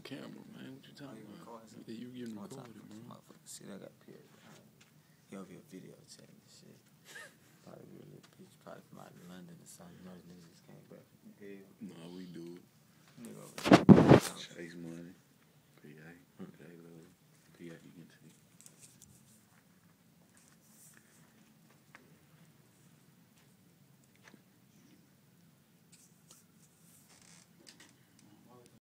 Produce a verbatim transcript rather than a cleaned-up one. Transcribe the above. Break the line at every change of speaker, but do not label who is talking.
camera, man. What you talking
you
about?
recording?
Yeah, you getting recorded, man.
Motherfucker, see, I got peers behind me. He over here video chatting and shit. Probably be a little bitch, probably from out in London or something. You know, these niggas just came back from hell.
No, we do it.
Nigga over there.
Chase money. P A.